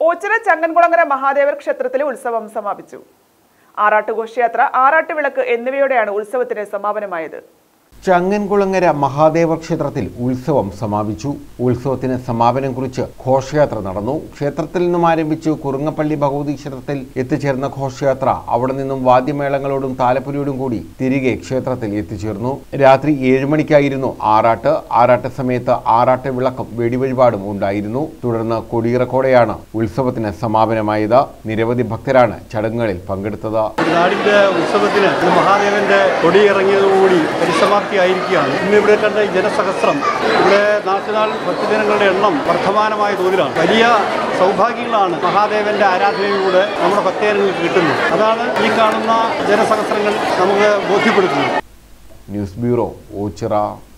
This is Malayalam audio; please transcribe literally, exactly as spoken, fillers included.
ഓച്ചിറ ചങ്ങൻകുളങ്ങര മഹാദേവർ ക്ഷേത്രത്തിലെ ഉത്സവം സമാപിച്ചു. ആറാട്ട് ഘോഷയാത്ര, ആറാട്ട് വിളക്ക് എന്നിവയോടെയാണ് ഉത്സവത്തിന് സമാപനമായത്. ചങ്ങൻകുളങ്ങര മഹാദേവ ക്ഷേത്രത്തിൽ ഉത്സവം സമാപിച്ചു. ഉത്സവത്തിന് സമാപനം കുറിച്ച് ഘോഷയാത്ര നടന്നു. ക്ഷേത്രത്തിൽ നിന്നും ആരംഭിച്ചു കുറുങ്ങപ്പള്ളി ഭഗവതി ക്ഷേത്രത്തിൽ എത്തിച്ചേർന്ന ഘോഷയാത്ര അവിടെ നിന്നും വാദ്യമേളങ്ങളോടും താലപ്പൊലിയോടും കൂടി തിരികെ ക്ഷേത്രത്തിൽ എത്തിച്ചേർന്നു. രാത്രി ഏഴു മണിക്കായിരുന്നു ആറാട്ട്. ആറാട്ട് സമയത്ത് ആറാട്ട് വിളക്കും വെടിവഴിപാടും ഉണ്ടായിരുന്നു. തുടർന്ന് കൊടിയിറക്കോടെയാണ് ഉത്സവത്തിന് സമാപനമായത്. നിരവധി ഭക്തരാണ് ചടങ്ങുകളിൽ പങ്കെടുത്തത്. നാടിന്റെ ഉത്സവത്തിന് മഹാദേവന്റെ കൊടിയിറങ്ങിയതോടുകൂടി പരിസമാപ്തി ആയിരിക്കുകയാണ്. ഇന്ന് ഇവിടെ കണ്ട ജനസഹസ്രം, ഇവിടെ നാട്ടുനാൾ ഭക്തജനങ്ങളുടെ എണ്ണം വർദ്ധമാനമായ തോതിലാണ്. വലിയ സൗഭാഗ്യങ്ങളാണ് മഹാദേവന്റെ ആരാധനയിലൂടെ നമ്മുടെ ഭക്തജനങ്ങൾക്ക് കിട്ടുന്നത്. അതാണ് ഈ കാണുന്ന ജനസഹസ്രങ്ങൾ നമുക്ക് ബോധ്യപ്പെടുത്തുന്നത്. News bureau, Ochira.